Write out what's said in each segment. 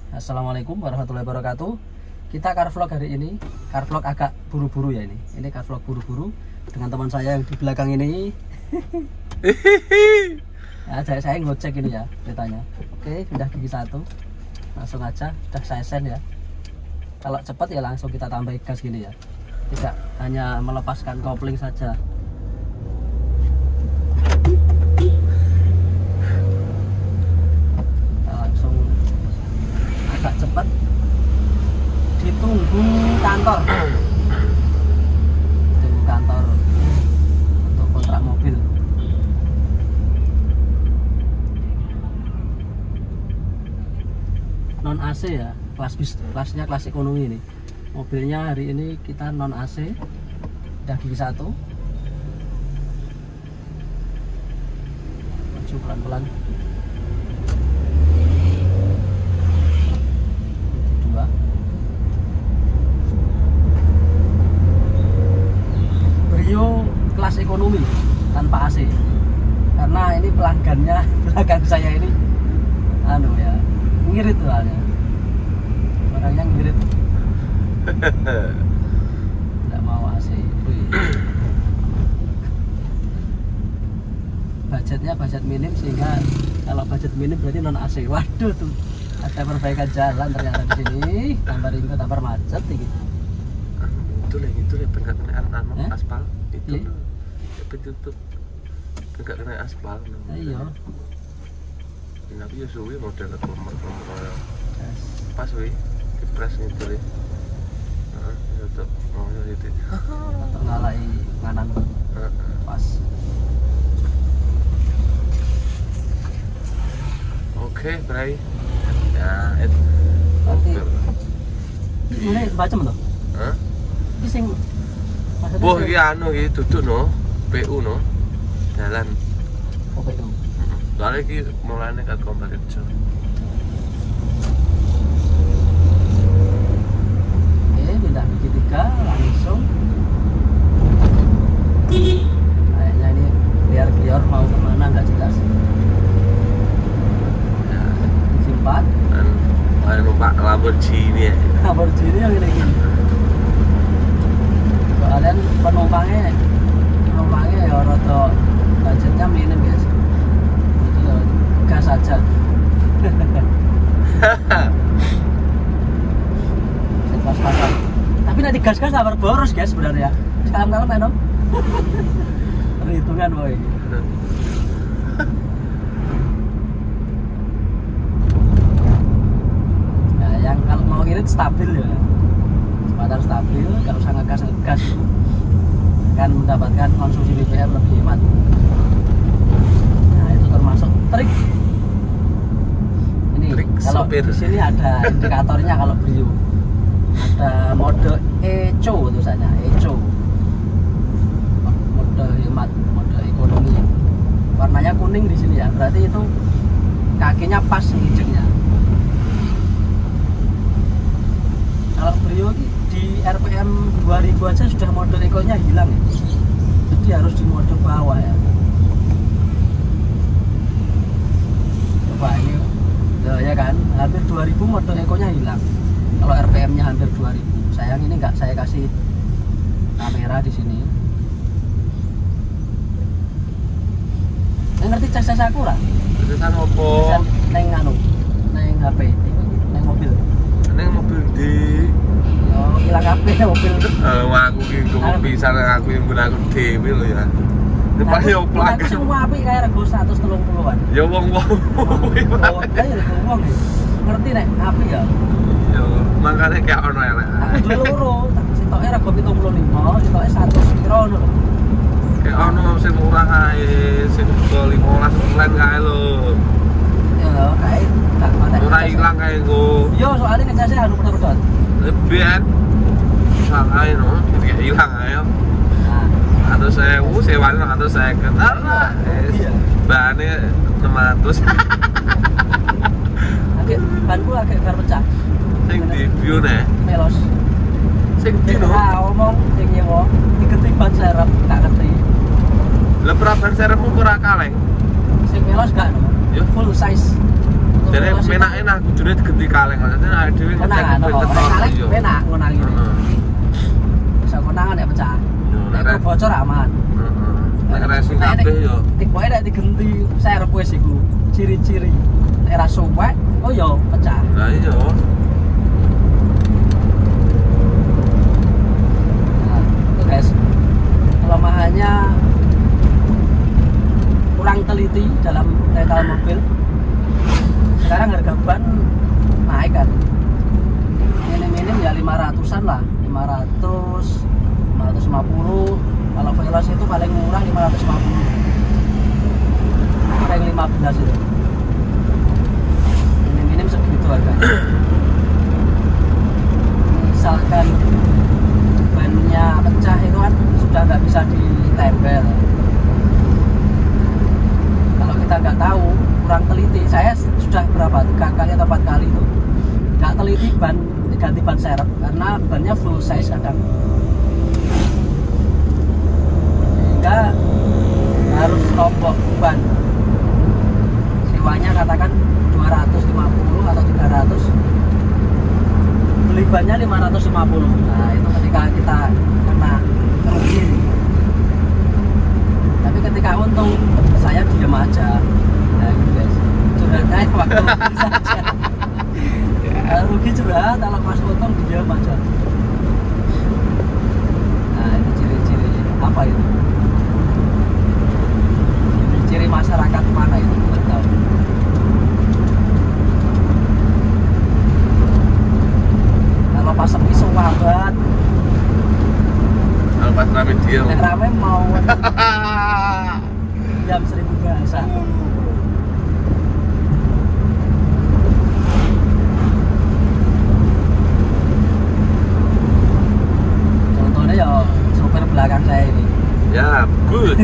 Assalamualaikum warahmatullahi wabarakatuh. Kita car vlog hari ini. Car vlog agak buru-buru ya ini. Ini car vlog buru-buru dengan teman saya yang di belakang ini. Ya, saya ngecek ini ya ceritanya. Oke, pindah gigi 1. Langsung aja, sudah saya send ya. Kalau cepat ya langsung kita tambah gas gini ya. Tidak hanya melepaskan kopling saja. Agak cepat, ditunggu kantor untuk kontrak mobil. Non AC ya, kelasnya kelas ekonomi ini. Mobilnya hari ini kita non AC, udah gigi 1. Maju pelan-pelan. Kelas ekonomi tanpa AC, karena ini pelanggannya belakang saya ini ngirit tuh halnya, orangnya ngirit nggak mau AC. Budgetnya budget minim, sehingga kalau budget minim berarti non AC. Waduh tuh ada perbaikan jalan ternyata di sini, tambah ringkut, tambah macet gitu. Itu pengen aspal itu tutup enggak kena aspal. Iya. Tapi ya suwi model nomor pas wi dipres gitu deh. Tetap mau gitu. Tetap ngalai nganan. Pas. Oke, Bray. Ya, itu. Ini baca toh? Hah? Iki sing boh iki anu iki duduk no, PU no. Jalan. Oh, PU. Soalnya iki mulane ke Kombarejo. Oke, pindah gigi 3 langsung. Kayaknya ini liar mau kemana nggak jelas. Ya, Gigi 4. kan ada numpak Lamborghini ya. Lamborghini yang ini. Kalian penumpangnya ya rada budgetnya minim guys, jadi ya gas aja. Pas-pasan, tapi nanti gas-gas sabar boros guys sebenarnya, kalem-kalem ya dong. Perhitungan boy. Nah, yang kalau mau ngirit stabil ya, sebentar stabil, kalau usah ngegas akan mendapatkan konsumsi BBM lebih hemat. Nah, itu termasuk trik. Ini Trik kalau sopir. di sini ada indikatornya kalau Brio. Ada mode eco tulisannya, eco. Mode hemat, mode ekonomi. Warnanya kuning di sini ya. Berarti itu kakinya pas injeknya. Kalau Brio di RPM 2000 aja sudah mode ekonya hilang ya. Jadi harus di mode bawah ya. Coba ini ya kan, hampir 2000 mode ekonya hilang. Kalau RPM nya hampir 2000. Sayang ini nggak saya kasih kamera di sini. Ngerti cas aku lah? Terusan opo? Neng HP, neng mobil. Neng mobil di Oh, hilang HP mobil. aku ki bisa aku yang guna aku dhewe lho ya. Depan yo plak. Aku semua apik kae rego 130-an. Ya wong-wong. Oh, ayo wong. Ngerti nek apik ya. Yo, makane kayak ono elek. Aku duwe loro, sitoke rego 75, sitoke 100 piro ngono lho. Kayak ono sing murah ae, sing 15 len kae lho. Ya, kae gak patek. Ora ilang kae engko. Yo, soalnya ngecasnya anu pedot-pedot. Lebih salah ae no, kayak ilang ae. Nah, Atau saya sewan atau saya ketar bahannya 600. banku agak pecah. Sing di view nih. Melos. Sing di no. Ngomong sing nyewa digeti ban serep gak ngerti. Lah berapa ban serepmu ora kaleng? Sing melos gak no? Ya Full size. Jadi enak kudune digenti kaleng. Dadi awake dhewe ngecek kaleng enak ngono iki. Bisa konangan ya pecah. Nek bocor aman. Nek racing kabeh yo. Pokoke nek digenti serep wis iku ciri-ciri. Nek ra suwek, oh yo pecah. Lah iya. Nah, itu guys. Kelemahannya kurang teliti dalam rental mobil. Sekarang harga ban naik kan. Minim ya 500-an lah, 500, 550. Kalau Veloz itu paling murah 550. Paling 15 itu. Minim segitu harganya. Misalkan bannya pecah itu kan sudah nggak bisa ditempel. Kalau kita nggak tahu, kurang teliti, saya sudah berapa 3 kali atau 4 kali itu nggak teliti ban, diganti ban serep karena bannya full size kadang, sehingga harus nombok ban. Sewanya katakan 250 atau 300, beli bannya 550. Nah itu ketika kita kena rugi. Tapi ketika untung, saya diam aja. Nah gitu guys, curhatnya waktu rugi saja. Kalau rugi curhat, kalau pas untung diam aja. Nah itu ciri-ciri apa itu? Ciri masyarakat mana itu? Nggak tahu. Kalau pas sepi sumpah banget. Kalau pas rame dia. Yang rame mau jam 1000 bahasa. Contohnya ya supir belakang saya ini. Ya, good.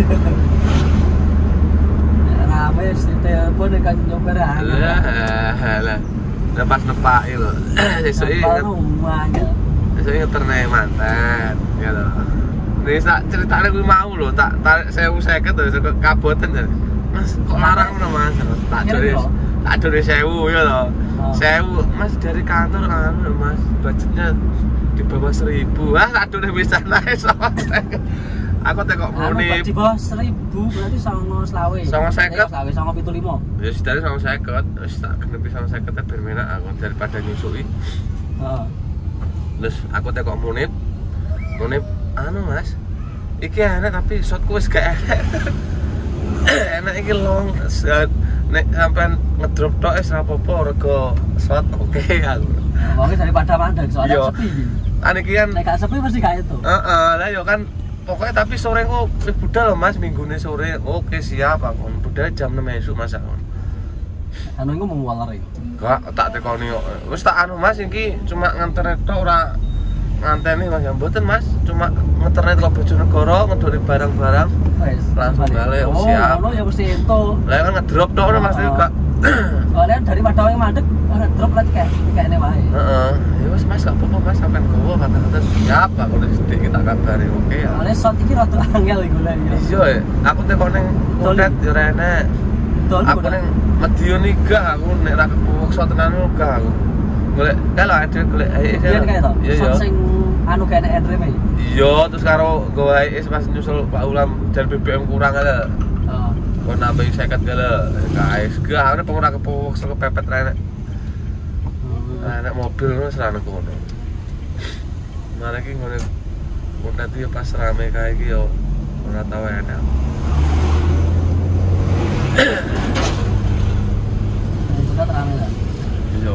Rame di telepon dengan nyopir angin. Lah. Lepas nepaki lho. Sesuk rumahnya. Sesuk ngeterne mantan, ya lho. Nek sak ceritane kuwi mau lho, tak tarik 1050 lho saka kaboten. Mas, kok larang ngono Mas? Tak jore 1000 ya lho. 1000 Mas dari kantor kan Mas, budgetnya di bawah 1000. Ah, tak jore bisa naik sama. Aku tekok muni di bawah 1000 berarti 950. 950. 975. Ya sedare 950. Wis tak genepi 950 ben menak aku daripada nyusuki. Heeh. Terus aku tekok Munib anu Mas, iki enak tapi shotku wis gak enak. Enak iki long nek sampean ngedrop tok wis ora apa-apa rego shot oke aku. Wong daripada mandek soalnya sepi iki. Iki kan Nek gak sepi mesti gak itu. Heeh, lah yo kan pokoknya tapi sore kok budal Mas, minggune sore. Oke siap aku. Budal jam 6 esuk Mas aku. Anu iku mau waler iki. Enggak, tak tekoni kok. Wis tak anu Mas iki cuma nganter tok ora nganteni Mas ya mboten Mas, cuma ngeterne kok Bojonegoro ngedori barang-barang Wes, langsung balik. Oh, Siap. ngono ya mesti itu. Lah kan ngedrop tok Mas juga. Soalnya daripada wong mandek ngedrop lagi kayak ini wae. Heeh. Ya wis Mas gak apa-apa Mas sampean gowo kata-kata siap aku wis dik kita kabari oke ya. Soalnya shot iki rada angel iku lah ya. Iya ya, aku tekon ning Mudet yo rene. Aku ning Medion iki aku nek ra kepuwuk shot tenan gak aku. Golek kalau ada golek iya kayak to. Iya Shot sing anu kene endreme. Iya, terus karo gawe pas nyusul Pak Ulam jan BBM kurang ala. Heeh. Kok nambah 50 gala. Guys, gak ana pengen kepuwuk sok pepet rene. Nek mobil ngono serane kono. Mare iki ngene nanti pas rame kayak iki yo ora tau enak. Ini juga terang ya. Iya.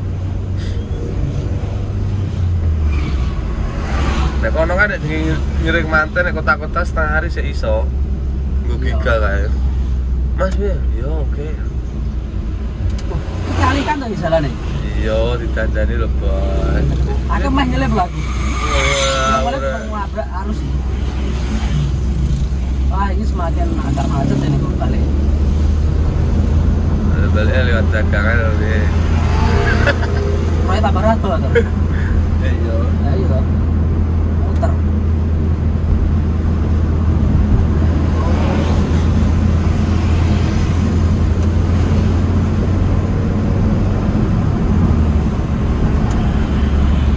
Nek kono kan nek ngiring manten nek kota-kota setengah hari sik iso. Nggo giga kae. Mas piye? Yo oke. Kali kan to jalane. Iya, ditandani lho, Bos. Aku mah nyelip lagi. Wah, Boleh ngabrak arus. Wah, ini semakin agak macet ini kok balik. Balik lewat dagangan lho. Mulai tambah ratu atau? Iya. Ayo. Muter.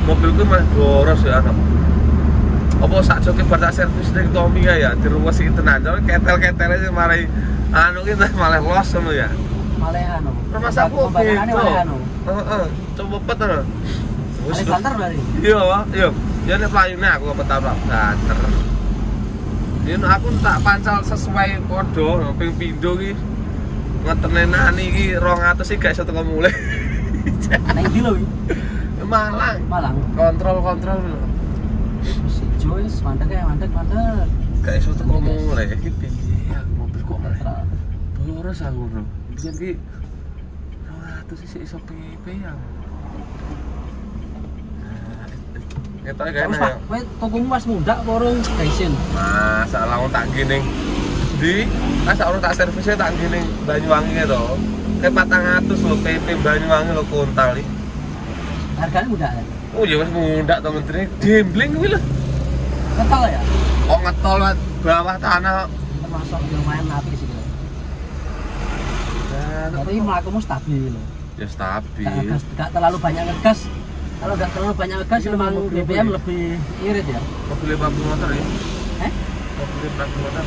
mobilku malah boros ya anak. Apa sak joke bar tak servis ning Tommy ya diruwesi tenan. Ketel-ketel aja marai anu kita malah los ngono ya. Malah anu. Mas aku pembayarannya malah anu. Heeh, coba pet anu. Wis banter berarti. Iya, iya. Ya nek playune aku petar banter. Yen aku tak pancal sesuai podo ping pindho iki. Ngetenenani iki 200 iki gak iso teko mulih. Nang ndi lho iki? Malang. Malang. Kontrol lho. Si Joyce mandek. Gak iso teko mulih iki piye aku mobil kok malah. Boros aku, Bro. Biyen ki 200 sih iso piye ya. Kita Mas Pak, kowe tokomu Mas muda apa urung bensin? Mas, langsung tak gining. Di, masa orang tak servisnya tak gining Banyuwangi to. Kayak 400 lho PP Banyuwangi lho kontal iki. Harganya muda ya? Oh iya Mas muda to menteri. Gambling kuwi lho. Ngetol ya? Kok ngetol bawah tanah. Termasuk lumayan apik sih. Tapi mlakumu stabil. Ya stabil. Gak terlalu banyak ngegas. Kalau nggak terlalu banyak ngegas, memang BBM lebih irit ya. Mobil 50 motor ya? Mobil 50 motor.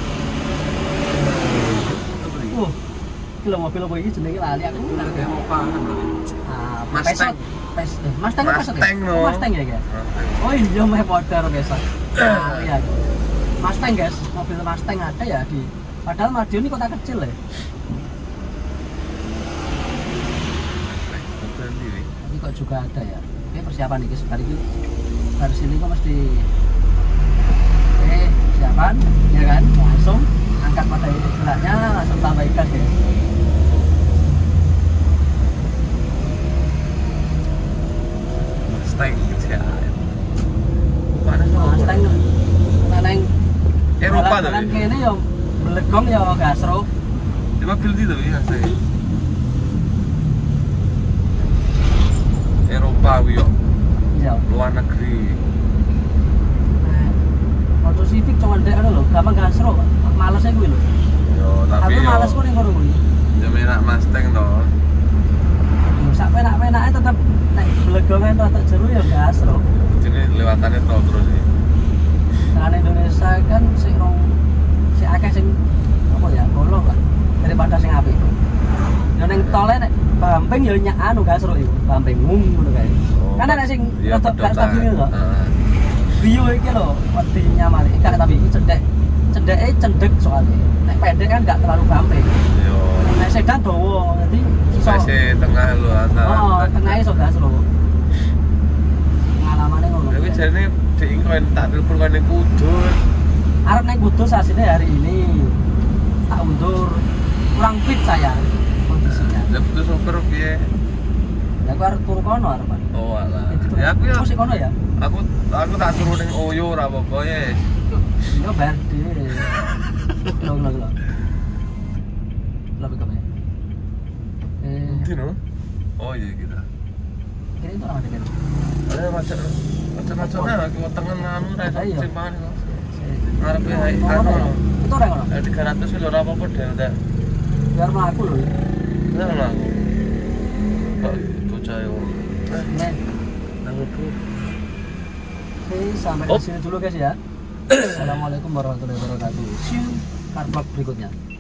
Kilo mobil apa ini jenenge lali aku. Harga mopalan berarti. Mustang. Mustang apa sih? Mustang ya, guys. Oh iya, meh motor biasa. Iya. Mustang, guys. Mobil Mustang ada ya di. Padahal Madiun ini kota kecil ya. Tapi kok juga ada ya. Oke, persiapan nih guys, hari ini dari sini kok mesti persiapan ya kan, langsung angkat pada geraknya, langsung tambah gas ya. Mustang ya. Mustang neng Eropa tuh. Jalan kene yo belegong yo gasro. Di mobil itu ya saya. Eropa yo. Iya. Luar negeri. Motor Civic cuma ndek ngono lho, gampang gasro. Males kuwi lho. Yo, tapi aku males kok ning ngono kuwi. Ya menak Mustang to. Sak penak-penake tetep nek belegongan rada jero ya gasro. Ini lewatannya tol terus sih. Nah, Indonesia kan si akeh sing apa ya, golong lah daripada sing apik. Yo ning tole nek bumping yo nyak anu gasro iku, bumping ngono kae. Kan ana sing rada gak stabil lho. Rio iki lho, wedi nyaman. Gak tapi cendeke cendek soalnya. Nek pendek kan gak terlalu bumping. Yo. Nek sedan dawa, dadi iso tengah lho antara. Oh, tengah iso gasro. Pengalamane ngono. Tapi jarene diingkoin tak telepon kene Kudus. Arep naik Kudus aslinya hari ini. Tak undur. Kurang fit saya kondisinya. Lah Kudus sopir piye? Ya aku arep turu kono arepan. Oh alah. Ya aku ya. Masih kono ya? Aku tak suruh ning Oyo ora apa-apa ya. Yo bayar dhewe. Lho. Lebih kepe. Nanti no? Oh iya kita. Ini tuh orang ada kan? Ada macam-macamnya lagi tengen anu rasa simpangan itu. Ngarep ya anu. Itu orang ono. 300 kilo apa-apa delta. Biar mlaku lho. Bener mlaku. Kok bocah yo. Nih. Nangku. Oke, sampai di sini dulu guys ya. Assalamualaikum warahmatullahi wabarakatuh. See you car vlog berikutnya.